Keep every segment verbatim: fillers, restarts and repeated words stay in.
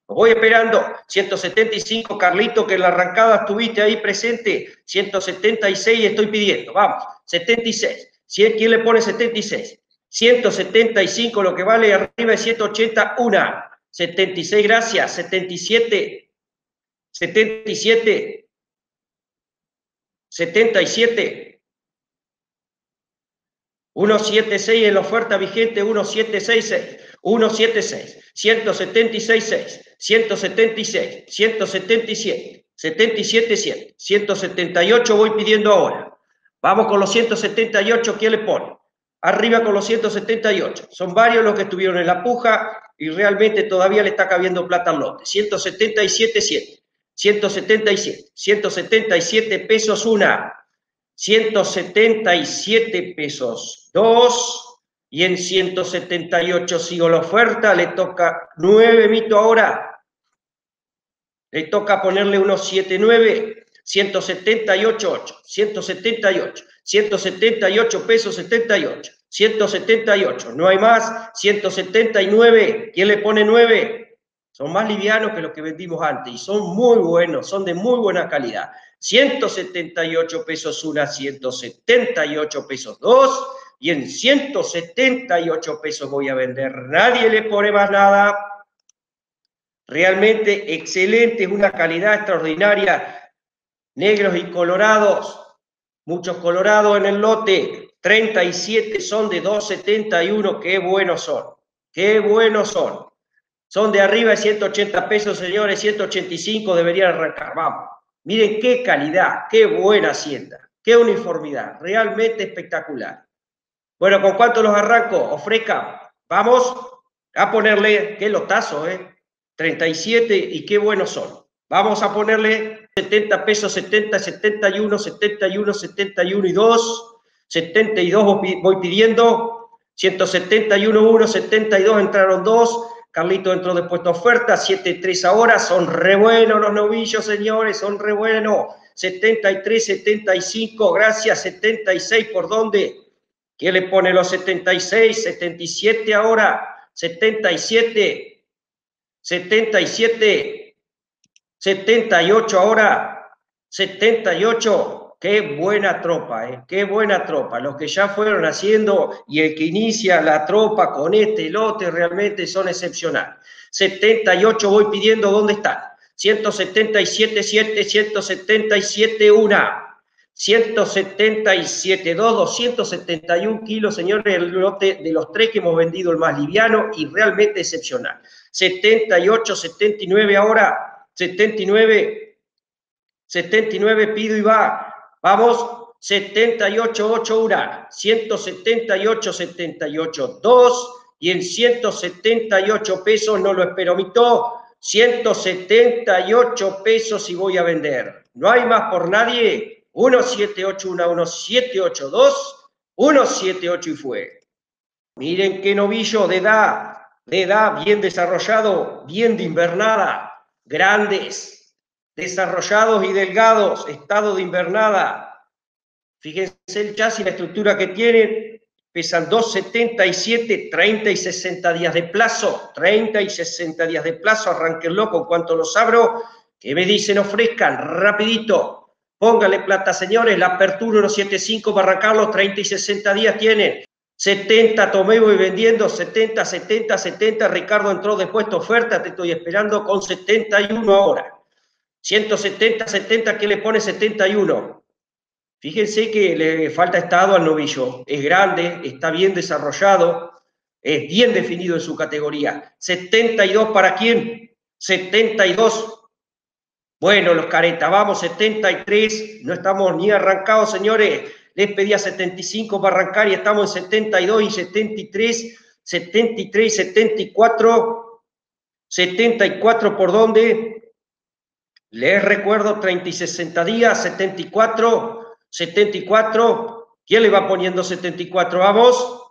Voy esperando. ciento setenta y cinco, Carlito, que en la arrancada estuviste ahí presente. ciento setenta y seis estoy pidiendo. Vamos, setenta y seis. ¿Quién le pone setenta y seis? ciento setenta y cinco, lo que vale arriba es ciento ochenta, una. setenta y seis, gracias. setenta y siete. setenta y siete. setenta y siete. ciento setenta y seis en la oferta vigente, ciento setenta y seis, ciento setenta y seis, ciento setenta y seis, ciento setenta y seis, ciento setenta y siete, setenta y siete, siete, ciento setenta y ocho voy pidiendo ahora. Vamos con los ciento setenta y ocho, ¿quién le pone? Arriba con los ciento setenta y ocho. Son varios los que estuvieron en la puja y realmente todavía le está cabiendo plata al lote. ciento setenta y siete, siete, ciento setenta y siete, ciento setenta y siete pesos una. ciento setenta y siete pesos dos, y en ciento setenta y ocho sigo la oferta, le toca nueve mito ahora, le toca ponerle unos siete, nueve, ciento setenta y ocho, ocho, ciento setenta y ocho, ciento setenta y ocho pesos setenta y ocho, ciento setenta y ocho, no hay más, ciento setenta y nueve, ¿quién le pone nueve? Son más livianos que los que vendimos antes y son muy buenos, son de muy buena calidad. ciento setenta y ocho pesos una, ciento setenta y ocho pesos dos, y en ciento setenta y ocho pesos voy a vender. Nadie le pone más nada. Realmente excelente, es una calidad extraordinaria. Negros y colorados, muchos colorados en el lote. treinta y siete son de dos setenta y uno, qué buenos son, qué buenos son. Son de arriba de ciento ochenta pesos, señores, ciento ochenta y cinco deberían arrancar, vamos. Miren qué calidad, qué buena hacienda, qué uniformidad, realmente espectacular. Bueno, ¿con cuánto los arranco? Ofrezca, vamos a ponerle, qué lotazo, ¿eh? treinta y siete y qué buenos son. Vamos a ponerle setenta pesos, setenta, setenta y uno, setenta y uno, setenta y uno y dos, setenta y dos voy pidiendo, ciento setenta y uno, uno, setenta y dos entraron dos, Carlito entró después de oferta, siete tres ahora, son re buenos los novillos, señores, son re buenos. setenta y tres, setenta y cinco, gracias, setenta y seis, ¿por dónde? ¿Quién le pone los setenta y seis? setenta y siete ahora, setenta y siete, setenta y siete, setenta y ocho ahora, setenta y ocho. Qué buena tropa, ¿eh? Qué buena tropa. Los que ya fueron haciendo y el que inicia la tropa con este lote realmente son excepcionales. setenta y ocho voy pidiendo, ¿dónde están? ciento setenta y siete, siete, ciento setenta y siete, una. ciento setenta y siete, dos, doscientos setenta y uno kilos, señores, el lote de los tres que hemos vendido, el más liviano y realmente excepcional. setenta y ocho, setenta y nueve ahora, setenta y nueve, setenta y nueve pido y va. Vamos, setenta y ocho, ocho, una, ciento setenta y ocho, setenta y ocho, dos, y en ciento setenta y ocho pesos, no lo espero, mito, ciento setenta y ocho pesos y voy a vender. No hay más por nadie, uno siete ocho uno, uno siete ocho dos, uno siete ocho y fue. Miren qué novillo de edad, de edad bien desarrollado, bien de invernada, grandes, desarrollados y delgados, estado de invernada. Fíjense el chasis, la estructura que tienen, pesan dos setenta y siete, treinta y sesenta días de plazo, treinta y sesenta días de plazo, arránquenlo con cuanto los abro, que me dicen ofrezcan, rapidito, póngale plata señores, la apertura uno setenta y cinco para arrancarlo, treinta y sesenta días tienen, setenta tomé y voy vendiendo, setenta, setenta, setenta, Ricardo entró después de oferta, te estoy esperando con setenta y uno ahora. ciento setenta, setenta, ¿qué le pone setenta y uno? Fíjense que le falta estado al novillo. Es grande, está bien desarrollado, es bien definido en su categoría. setenta y dos, ¿para quién? setenta y dos. Bueno, los caretas, vamos, setenta y tres. No estamos ni arrancados, señores. Les pedía setenta y cinco para arrancar y estamos en setenta y dos y setenta y tres. setenta y tres, setenta y cuatro. setenta y cuatro, ¿por dónde? Les recuerdo, treinta y sesenta días, setenta y cuatro, setenta y cuatro. ¿Quién le va poniendo setenta y cuatro? Vamos.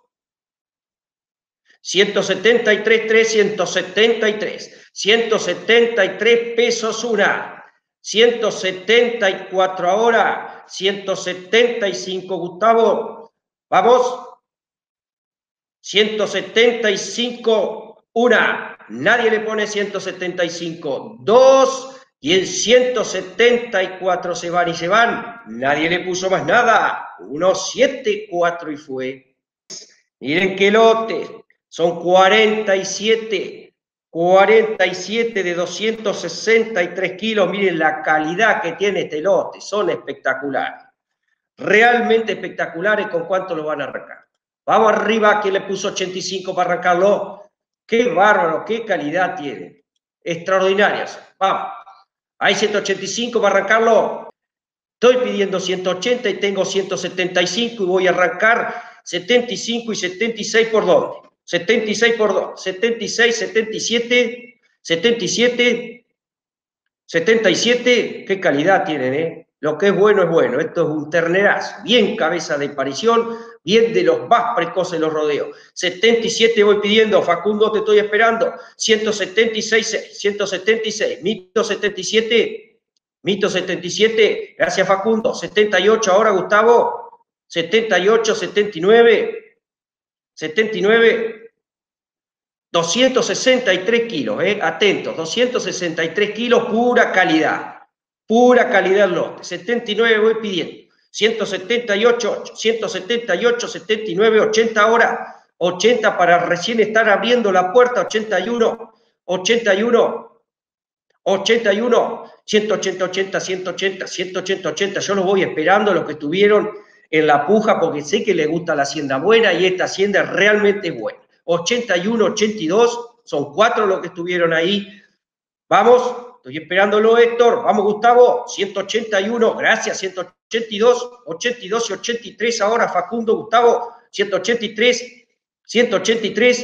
ciento setenta y tres, trescientos setenta y tres. ciento setenta y tres pesos una. ciento setenta y cuatro ahora. ciento setenta y cinco, Gustavo. Vamos. ciento setenta y cinco, una. nadie le pone ciento setenta y cinco, dos, y en ciento setenta y cuatro se van y se van, nadie le puso más nada, uno, siete, cuatro y fue. Miren qué lote, son cuarenta y siete, cuarenta y siete de doscientos sesenta y tres kilos, miren la calidad que tiene este lote, son espectaculares, realmente espectaculares. ¿Con cuánto lo van a arrancar? Vamos arriba, que le puso ochenta y cinco para arrancarlo. Qué bárbaro, qué calidad tiene. Extraordinarias. Vamos. Hay ciento ochenta y cinco para arrancarlo. Estoy pidiendo ciento ochenta y tengo ciento setenta y cinco y voy a arrancar setenta y cinco y setenta y seis por dónde. setenta y seis por dónde. setenta y seis, setenta y siete, setenta y siete, setenta y siete. Qué calidad tienen, ¿eh? Lo que es bueno es bueno. Esto es un ternerazo. Bien cabeza de parición, bien de los más precoces de los rodeos. setenta y siete voy pidiendo. Facundo, te estoy esperando. ciento setenta y seis, ciento setenta y seis. Mito setenta y siete. Mito setenta y siete. Gracias, Facundo. setenta y ocho ahora, Gustavo. setenta y ocho, setenta y nueve. setenta y nueve. doscientos sesenta y tres kilos, ¿eh? Atentos. doscientos sesenta y tres kilos, pura calidad. Pura calidad lote. setenta y nueve voy pidiendo. ciento setenta y ocho, ciento setenta y ocho, setenta y nueve, ochenta ahora. ochenta para recién estar abriendo la puerta. ochenta y uno, ochenta y uno, ochenta y uno, ciento ochenta, ochenta, ciento ochenta, ciento ochenta, ochenta. Yo los voy esperando, los que estuvieron en la puja, porque sé que les gusta la hacienda buena y esta hacienda es realmente buena. ochenta y uno, ochenta y dos, son cuatro los que estuvieron ahí. Vamos. Estoy esperándolo, Héctor. Vamos, Gustavo. ciento ochenta y uno. Gracias. ciento ochenta y dos. ochenta y dos y ochenta y tres ahora, Facundo, Gustavo. ciento ochenta y tres. ciento ochenta y tres.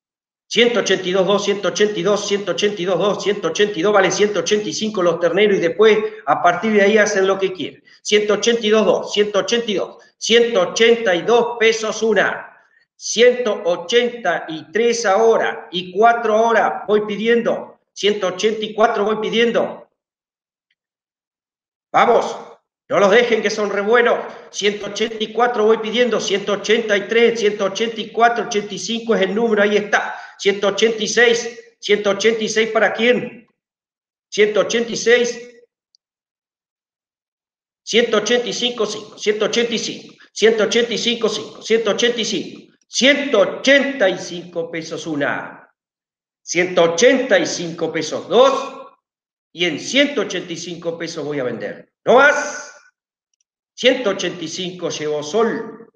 ciento ochenta y dos, dos, ciento ochenta y dos, ciento ochenta y dos, dos, ciento ochenta y dos, vale ciento ochenta y cinco los terneros y después a partir de ahí hacen lo que quieren. ciento ochenta y dos, dos, ciento ochenta y dos. ciento ochenta y dos pesos una. ciento ochenta y tres ahora y cuatro ahora voy pidiendo. ciento ochenta y cuatro voy pidiendo. Vamos, no los dejen que son re buenos. ciento ochenta y cuatro voy pidiendo. ciento ochenta y tres, ciento ochenta y cuatro, ochenta y cinco es el número, ahí está. ciento ochenta y seis, ciento ochenta y seis para quién? ciento ochenta y seis, ciento ochenta y cinco, cinco, ciento ochenta y cinco, ciento ochenta y cinco, cinco, ciento ochenta y cinco, ciento ochenta y cinco pesos una. ciento ochenta y cinco pesos dos y en ciento ochenta y cinco pesos voy a vender. No más. ciento ochenta y cinco llevó Sol.